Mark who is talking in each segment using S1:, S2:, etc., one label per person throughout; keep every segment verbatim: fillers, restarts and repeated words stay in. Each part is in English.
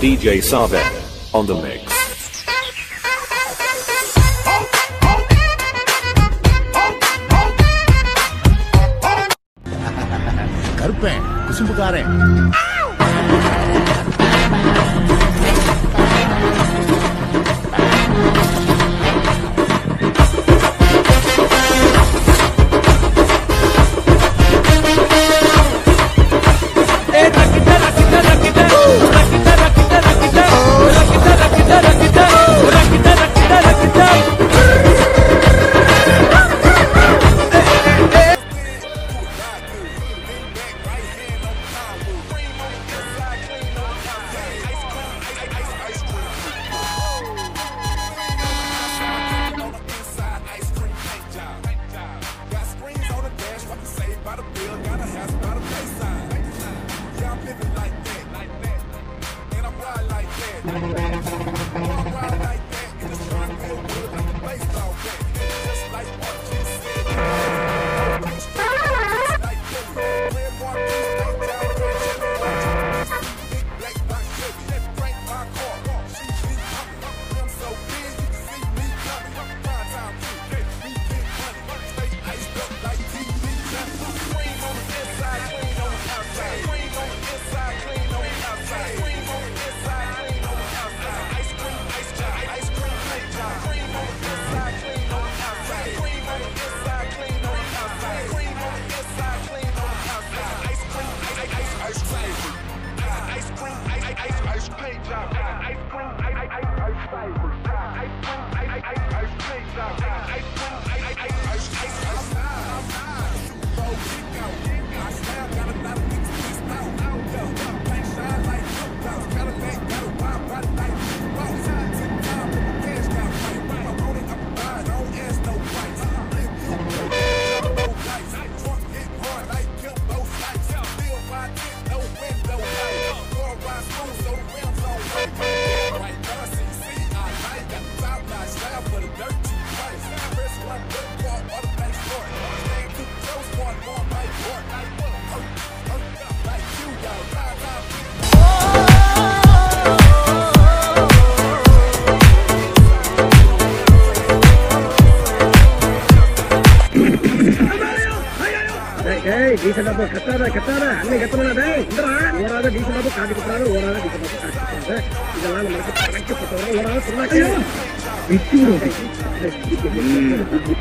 S1: D J Sabe on the mix.
S2: கருப்பேன் குசும்புக்காரன்
S3: Decent apa kata kata aneh kata mana deh, indra, orang ada decent apa kaki kata orang ada decent apa kaki kata, jalan mereka pakai kata orang orang pernah kaya, itu loh.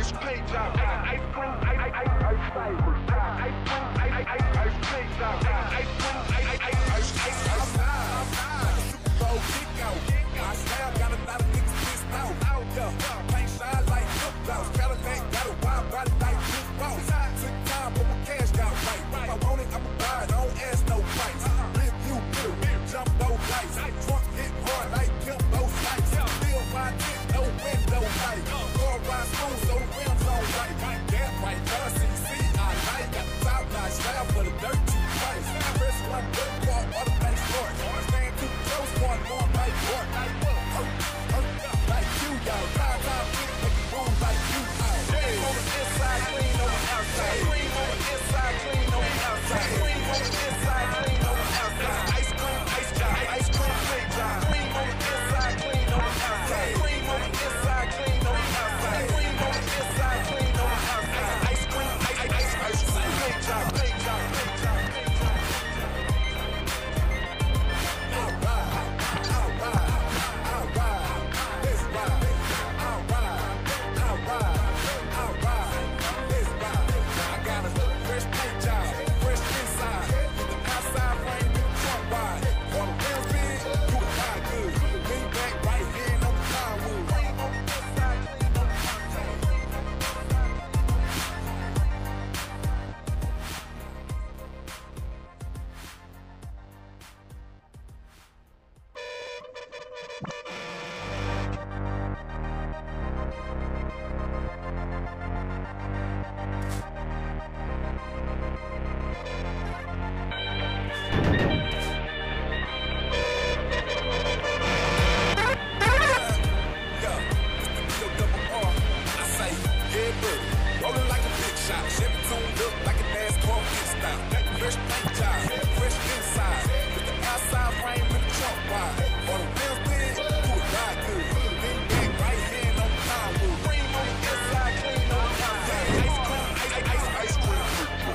S4: ice paint job, ice cream, ice ice ice ice flavor, ice cream, ice ice ice ice paint job, ice cream, ice ice ice ice ice ice. Super Bowl kick out, my style got a lot of niggas pissed out. Yeah, paint shine like flip flops, Cadillac got a wild body like flip flops. Took time, but my cash got right. If I want it, I'ma buy it. I don't ask no price. Live you good, jump those lights. Drunk hit hard like Kim those lights. Feel my dick, no window light. Car ride smooth, so the rims on right. That right, now C C I like. Got the top notch style for the dirt cheap price. Press one good car, all the things short. Stand too close, one more like work. Like you, y'all. Time, time, make it move like you. Clean on the inside, clean on the outside. Clean on the inside, clean on the outside. Clean on the inside, clean on the outside. Ice cream, ice job, ice cream, play job. Clean on the inside, clean on the outside. Clean on the inside, clean on the outside. Clean on the inside, clean on the outside. Ice cream, ice, ice, ice, ice cream, play job, play job, play job, play job. All right, all right, all right. Let's ride, all right, all right, all right. Let's ride. I got a fresh paint job, fresh inside. With the outside frame, with the trunk wide. On the real big, you a ride good. Lean back, right hand on the plywood. Yeah, it's the double R. I say, yeah, buddy. Rolling like a big shot. Chevy tuned up like a NASCAR pit stop. Fresh paint job, fresh inside. With the outside frame and the trunk wide. On the rims big, you a ride good. Lean back, right hand on the plywood. Cream on the inside, clean on the outside. Ice cream, ice, ice, ice cream.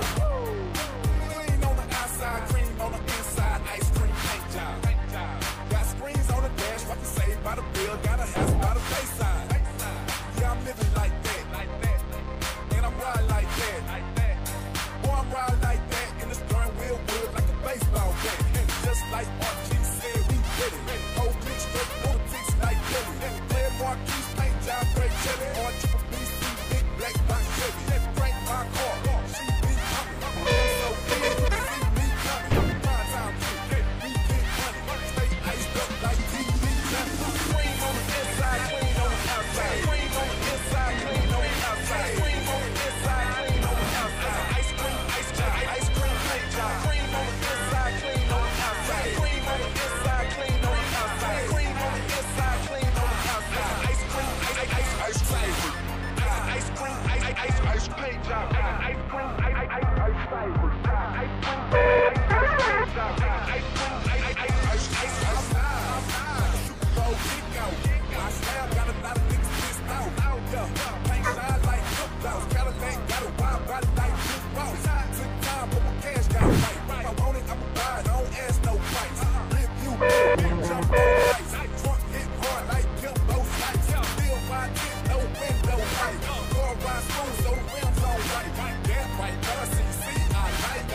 S4: Clean on the outside, cream on the inside. Ice cream paint job. Got screens on the dash, what can save by the bill. Got a house by the bayside. Yeah, I'm living like that. And I'm riding like that. Boy, I'm riding like that. In the steering wheel wood like a baseball bat. And just like R G said, we did it. Whole big straight politics like Billy. Player Marquis, paint job, great jelly. R triple B C, big black box Chevy. Frank my car, she be coming. So big, see me coming. Prime time kid, we get money. Stay iced up like T V Johnny. Clean on the inside, clean on the outside. Clean on the inside, clean on the outside. Clean on the inside, clean on the outside. Ice cream, ice job, ice cream, paint job. Clean on the inside, clean on the outside. Clean on the inside, clean on the outside. Clean on the inside, clean on the outside. Ice cream, ice, ice, ice flavor. Ice cream, ice, ice, ice paint job. Ice cream, ice, ice, ice flavor. Ice cream, ice, ice paint job. Ice cream, ice, ice, ice, ice, ice. Super Bowl kick out. My style got a lot of niggas pissed out. Yeah, paint shine like flip flops. Cadillac got a wild body like flip flops. Took time, but my cash got right. If I want it, I'ma buy it. I don't ask no price. Live you good, jump those lights. Drunk hit hard like Kim those lights. Feel my dick, no window light. Car ride smooth, so the rims on right. That right, now C C I like.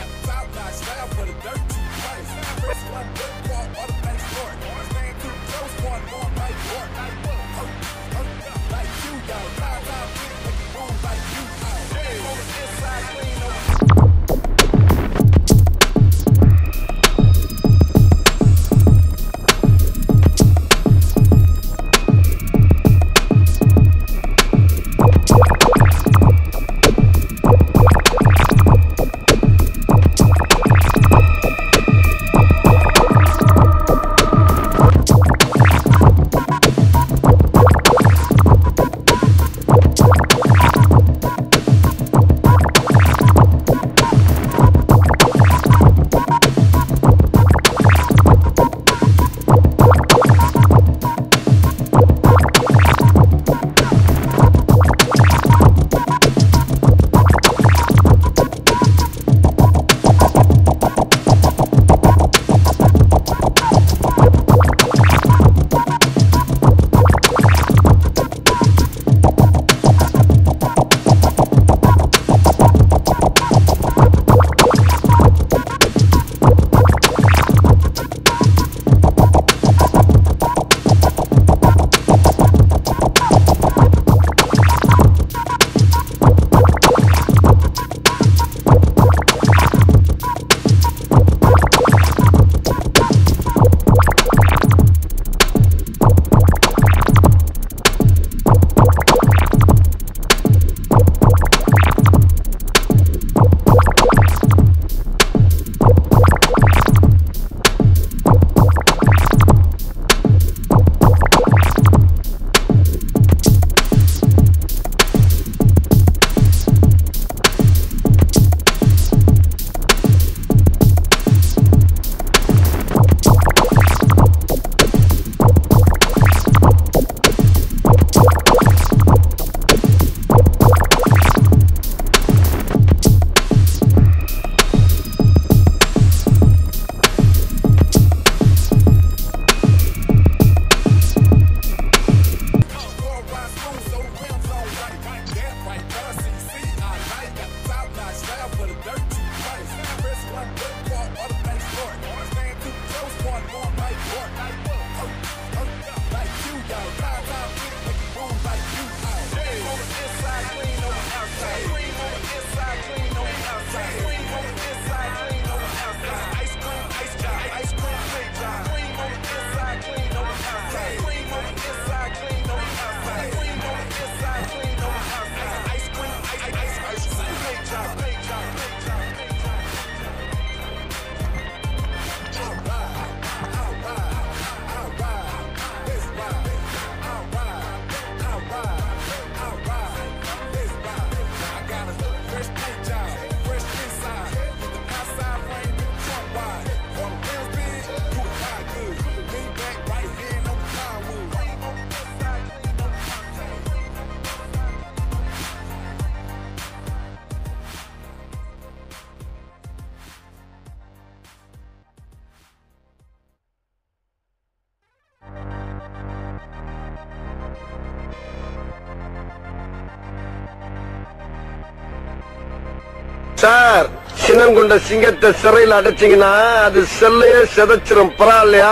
S3: Sir சின்னங்குண்ட சிங்கத்தை சிறையில் அடைச்சிங்கன்னா அது செல்லையே செதைச்சிரும் பரவாயில்லையா?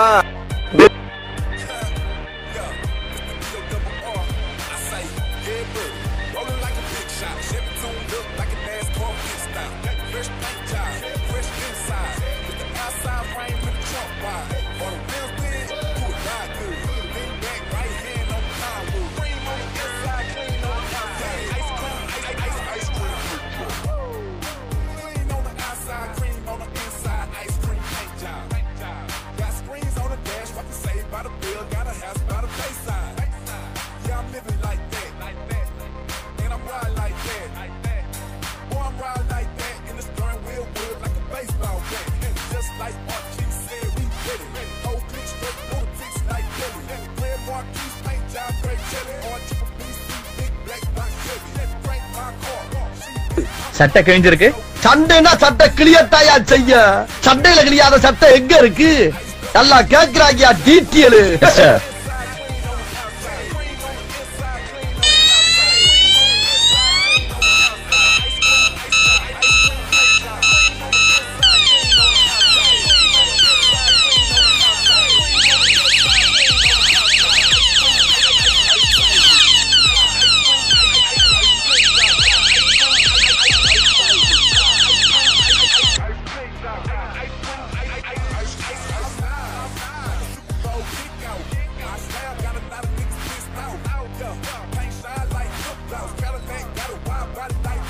S5: சட்டை கிழிஞ்சிருக்கு.
S3: சண்டைனா சட்டை கிளியத்தாயா செய்ய? சண்டையில கிளியாத சட்டை எங்க இருக்கு? நல்லா கேக்குறாங்க டீட்டியல்.
S4: Got a wild body like